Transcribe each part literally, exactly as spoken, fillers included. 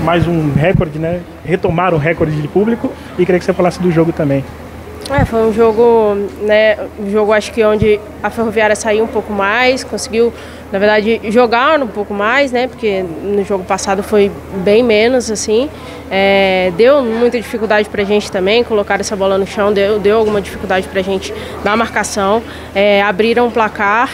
mais um recorde, né? Retomaram o recorde de público e queria que você falasse do jogo também. É, foi um jogo, né, um jogo acho que onde a Ferroviária saiu um pouco mais, conseguiu, na verdade, jogar um pouco mais, né, porque no jogo passado foi bem menos, assim, é, deu muita dificuldade pra gente também, colocar essa bola no chão, deu, deu alguma dificuldade pra gente na marcação, é, abriram o placar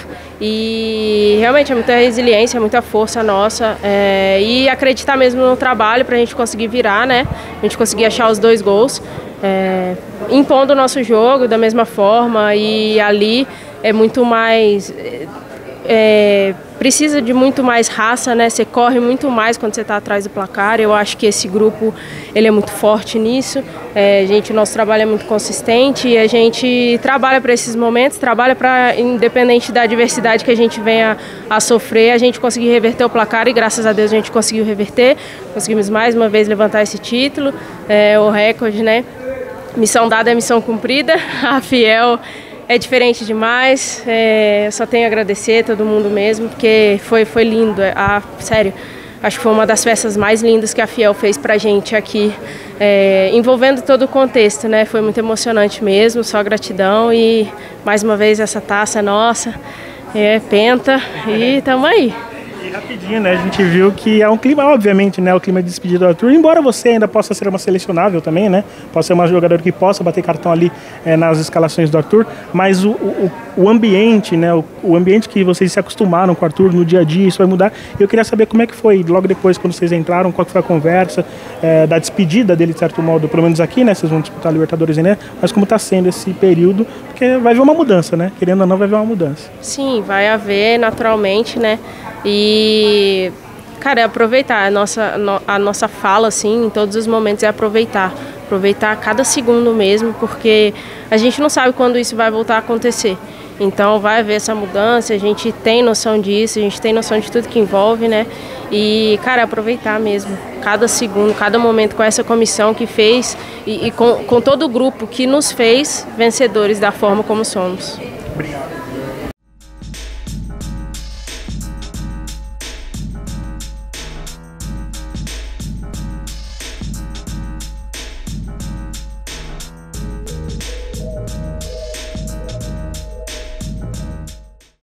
e realmente é muita resiliência, muita força nossa é, e acreditar mesmo no trabalho pra gente conseguir virar, né, a gente conseguir achar os dois gols. É, impondo o nosso jogo da mesma forma e ali é muito mais é, precisa de muito mais raça, né? Você corre muito mais quando você está atrás do placar. Eu acho que esse grupo ele é muito forte nisso. É, gente, o nosso trabalho é muito consistente e a gente trabalha para esses momentos, trabalha para, independente da adversidade que a gente venha a sofrer, a gente conseguir reverter o placar e graças a Deus a gente conseguiu reverter. Conseguimos mais uma vez levantar esse título, é, o recorde, né? Missão dada é missão cumprida, a Fiel é diferente demais, é, eu só tenho a agradecer a todo mundo mesmo, porque foi, foi lindo, a, sério, acho que foi uma das festas mais lindas que a Fiel fez pra gente aqui, é, envolvendo todo o contexto, né? Foi muito emocionante mesmo, só gratidão e mais uma vez essa taça é nossa, é penta e tamo aí. E rapidinho, né? A gente viu que é um clima, obviamente, né? O clima de despedida do Arthur, embora você ainda possa ser uma selecionável também, né? Possa ser uma jogadora que possa bater cartão ali é, nas escalações do Arthur, mas o, o, o ambiente, né? O, o ambiente que vocês se acostumaram com o Arthur no dia a dia, isso vai mudar. Eu queria saber como é que foi, logo depois, quando vocês entraram, qual que foi a conversa é, da despedida dele, de certo modo, pelo menos aqui, né? Vocês vão disputar a Libertadores, né? Mas como está sendo esse período, porque vai haver uma mudança, né? Querendo ou não, vai haver uma mudança. Sim, vai haver naturalmente, né? E, cara, é aproveitar a nossa, a nossa fala, assim, em todos os momentos é aproveitar. Aproveitar cada segundo mesmo, porque a gente não sabe quando isso vai voltar a acontecer. Então vai haver essa mudança, a gente tem noção disso, a gente tem noção de tudo que envolve, né? E, cara, aproveitar mesmo cada segundo, cada momento com essa comissão que fez e, e com, com todo o grupo que nos fez vencedores da forma como somos. Obrigado.